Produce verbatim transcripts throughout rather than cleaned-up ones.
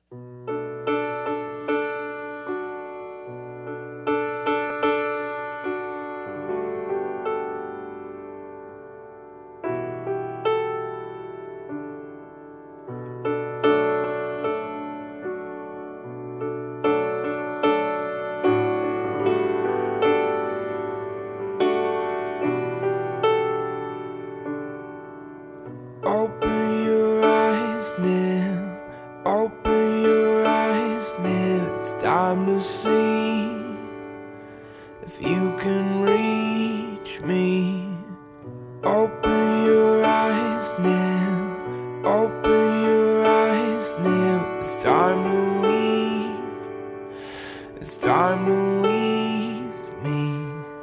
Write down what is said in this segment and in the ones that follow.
Open your eyes now, open your eyes now. It's time to see if you can reach me. Open your eyes now, open your eyes now. It's time to leave, it's time to leave me.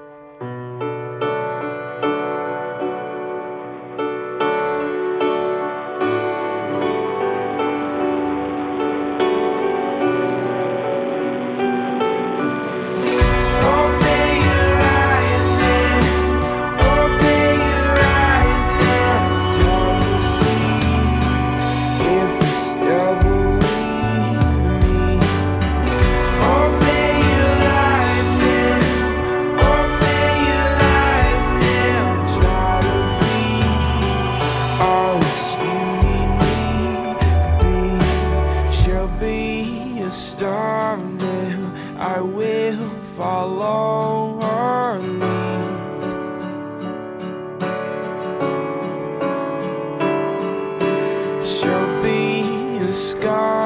A star now, I will follow her lead. She'll be a scar.